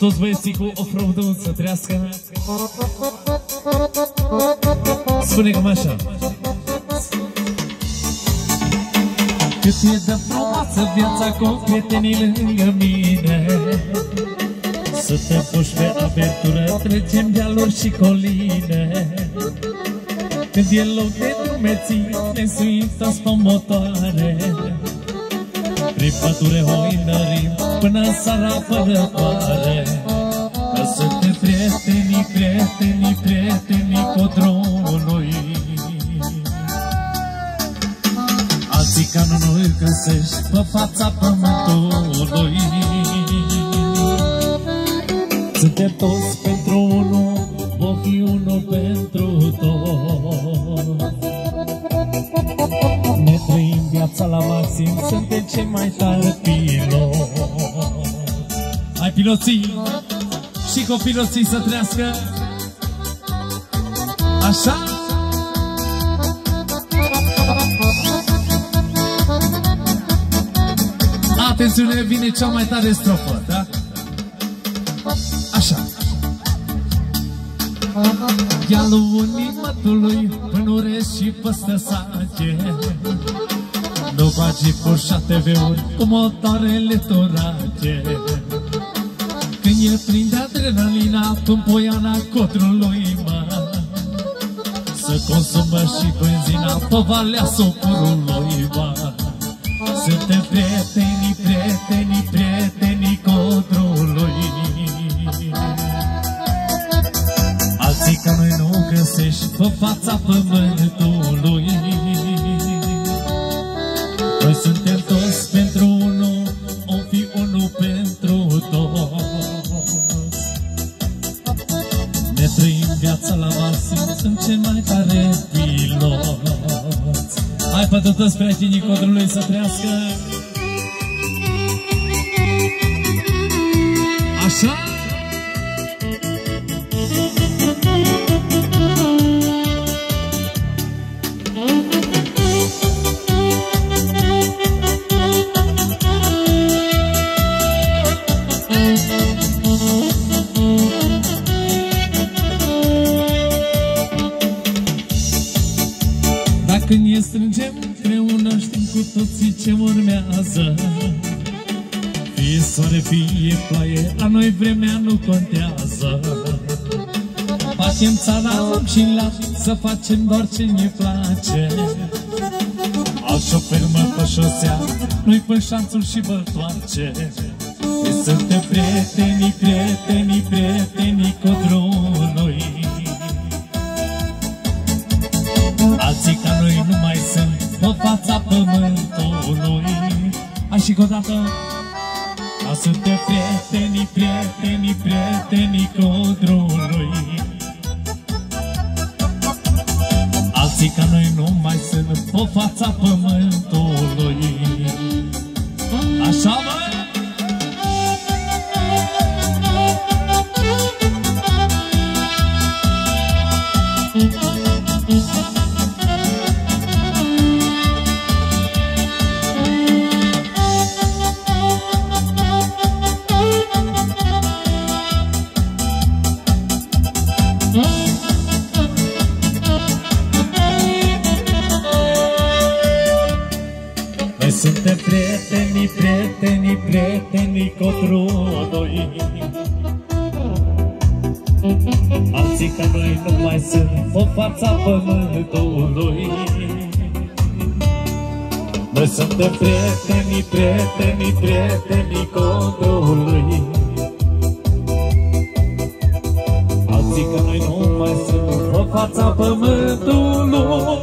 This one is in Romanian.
toți băieții cu off-road-ul să trăiască. Spune cam așa. Cât e de frumoasă viața cu prietenii lângă mine, să te puși pe aventură, trecem dealuri și coline. Când e loc de drumeții, ne suim toți pe motoare, prin pădure hoinărim până seara fără pare. Că suntem prietenii, prietenii, prietenii codronului. Alții ca nu îl găsești pe fața pământului. Suntem toți pentru unul, vom fi unul pentru toți. Ne trăim viața la maxim, suntem cei mai tari piloți. Hai piloții și copiloții să trăiască. Așa. Atențiune, vine cea mai tare strofă, da? Așa. Dealul Unimătului, până Urești și păstă Sache, nu bagi Porsche TV-uri cu motoarele torace. Când el prinde adrenalina în Poiana Cotrului, mă, să consumă și benzina pe Valea Socurului, mă. Suntem prietenii, prietenii, prietenii Codrului. Alții ca noi nu găsești pe fața pământului. Noi suntem toți pentru unul, o fi unul pentru toți. Ne trăim viața la maxim, sunt cei mai tare piloți. Hai pentru toți prietenii Codrului să trăiască. Așa. Când ne strângem împreună, știm cu toții ce urmează. Fie soare, fie ploaie, la noi vremea nu contează. Facem țara și la să facem doar ce ne place. Al șofer mă pe șosea, noi pe șanțul și băltoace. Suntem prietenii, prietenii, prietenii Codrului. Alții ca noi nu mai sunt pe fața pământului. Hai și o dată. Ca suntem prietenii, prietenii, prietenii Codrului. Alții ca noi nu mai sunt pe fața pământului. Așa, mă? Suntem prietenii, prietenii, prietenii Codrului. Alții ca noi nu mai sunt pe fața pământului. Noi suntem prietenii, prietenii, prietenii Codrului. Alții ca noi nu mai sunt pe fața pământului.